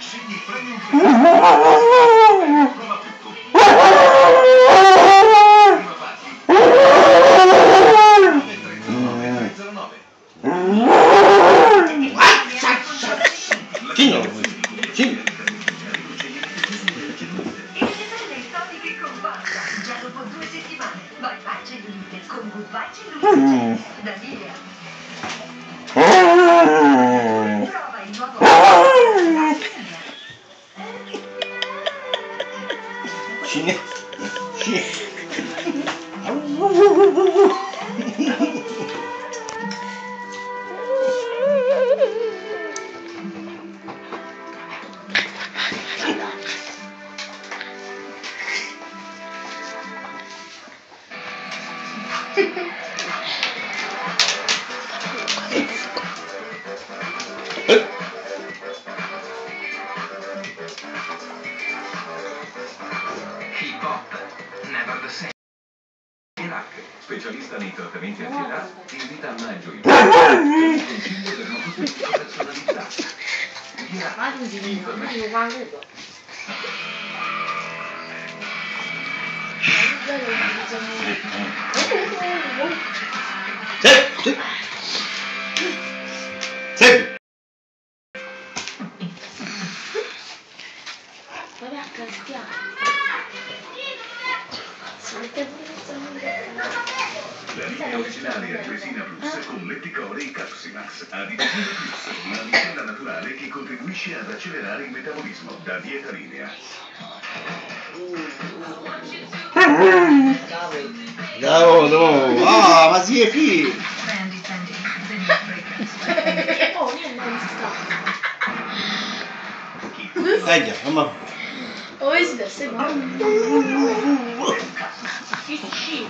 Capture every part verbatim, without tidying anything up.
Scegli Premium Free. Prova tutto. Prima parti. trentanove zero nove. Cino, cino. Già dopo due settimane, vai vai cellulite con Goodbye Cellulite da Nivea. Prova il nuovo Cine. Cine. Hip Hop, Never the Same. Iraq, specialista nei trattamenti anti-età, ti invita a maggio in un consiglio dermocosmetico personalizzato. Iraq, Sì, sì. Sì. Vabbè, castiamo. la linea originale è resina plus con Letticore e Capsimax. Addizione plus, una miscela naturale che contribuisce ad accelerare il metabolismo. Da Dieta Linea. No, no. Ah, ma si è qui. Oh, io non sto. Dai, mamma. Oh, esiste, sei buono. Che schifo.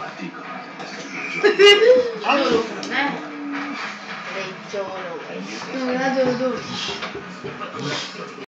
Allora, eh? Vecchiolo. Non la do dodici.